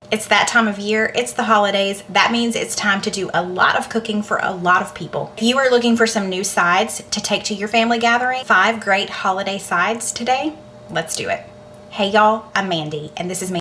It's that time of year, it's the holidays. That means it's time to do a lot of cooking for a lot of people. If you are looking for some new sides to take to your family gathering, 5 great holiday sides today, let's do it. Hey y'all, I'm Mandy, and this is